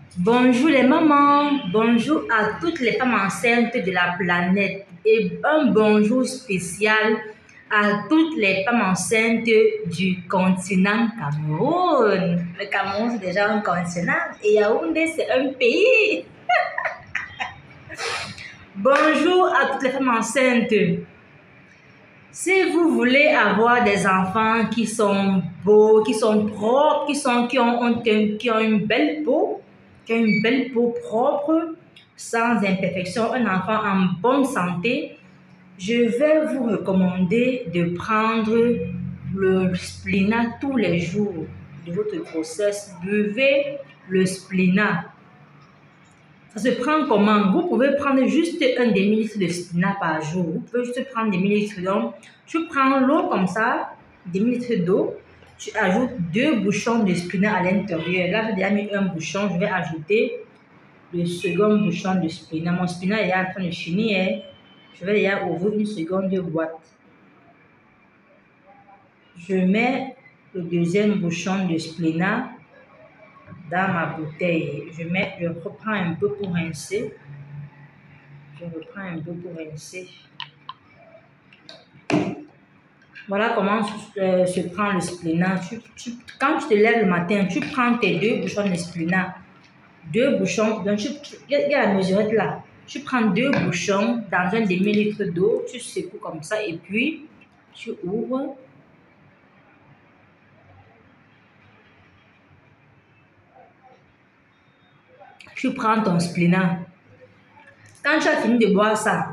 Bonjour les mamans, bonjour à toutes les femmes enceintes de la planète et un bonjour spécial à toutes les femmes enceintes du continent Cameroun. Le Cameroun c'est déjà un continent et Yaoundé c'est un pays. Bonjour à toutes les femmes enceintes. Si vous voulez avoir des enfants qui sont beaux, qui sont propres, qui ont une belle peau, propre, sans imperfection, un enfant en bonne santé, je vais vous recommander de prendre le Splina tous les jours de votre grossesse. Buvez le Splina. Ça se prend comment? Vous pouvez prendre juste un demi-litre de Splina par jour. Vous pouvez juste prendre demi-litre. Donc, tu prends l'eau comme ça, demi-litre d'eau. Tu ajoutes 2 bouchons de Splina à l'intérieur. Là, j'ai déjà mis un bouchon. Je vais ajouter le second bouchon de Splina. Mon Splina est en train de finir. Je vais déjà ouvrir une seconde boîte. Je mets le deuxième bouchon de Splina dans ma bouteille. Je reprends un peu pour rincer. Voilà comment se prend le Splina. Quand tu te lèves le matin, tu prends tes 2 bouchons de Splina. 2 bouchons, donc il y a la mesurette là. Tu prends 2 bouchons dans un demi-litre d'eau, tu secoues comme ça et puis tu ouvres. Tu prends ton Splina. Quand tu as fini de boire ça,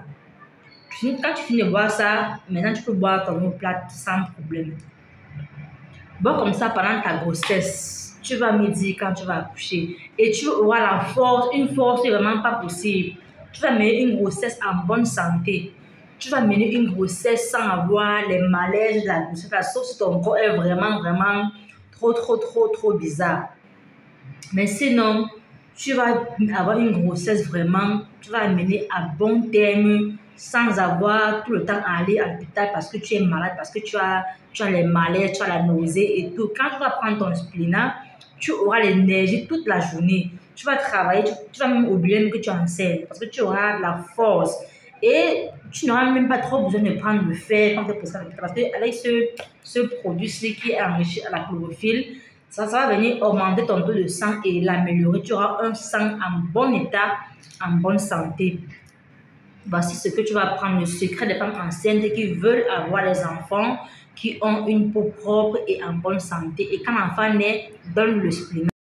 maintenant tu peux boire ton eau plate sans problème. Bois comme ça pendant ta grossesse. Tu vas me dire quand tu vas accoucher. Et tu auras la force, une force vraiment pas possible. Tu vas mener une grossesse en bonne santé. Tu vas mener une grossesse sans avoir les malaises de la grossesse. Sauf si ton corps est vraiment trop bizarre. Mais sinon, tu vas avoir une grossesse vraiment, tu vas mener à bon terme sans avoir tout le temps à aller à l'hôpital parce que tu es malade, parce que tu as les malaises, tu as la nausée et tout. Quand tu vas prendre ton Splina, tu auras l'énergie toute la journée. Tu vas travailler, tu vas même oublier que tu es enceinte parce que tu auras la force. Et tu n'auras même pas trop besoin de prendre le fer parce qu'avec ce produit-ci qui est enrichi à la chlorophylle, ça va venir augmenter ton taux de sang et l'améliorer. Tu auras un sang en bon état, en bonne santé. Voici ce que tu vas prendre, le secret des femmes enceintes qui veulent avoir des enfants qui ont une peau propre et en bonne santé. Et quand l'enfant naît, donne le Splina.